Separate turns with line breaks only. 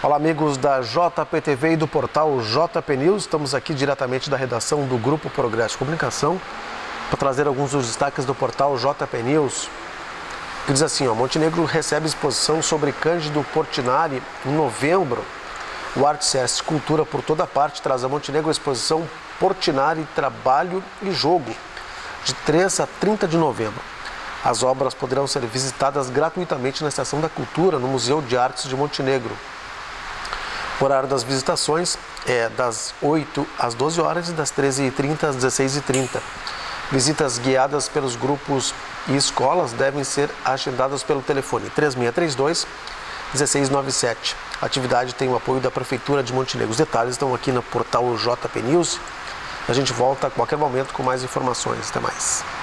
Olá, amigos da JPTV e do portal JP News. Estamos aqui diretamente da redação do Grupo Progresso de Comunicação para trazer alguns dos destaques do portal JP News. Que diz assim, Montenegro recebe exposição sobre Cândido Portinari em novembro. O ArtSesc Cultura por toda parte traz a Montenegro a exposição Portinari, Trabalho e Jogo, de 3 a 30 de novembro. As obras poderão ser visitadas gratuitamente na Estação da Cultura, no Museu de Artes de Montenegro. O horário das visitações é das 8 às 12 horas e das 13h30 às 16h30. Visitas guiadas pelos grupos e escolas devem ser agendadas pelo telefone 3632-1697. A atividade tem o apoio da Prefeitura de Montenegro. Os detalhes estão aqui no portal JP News. A gente volta a qualquer momento com mais informações. Até mais.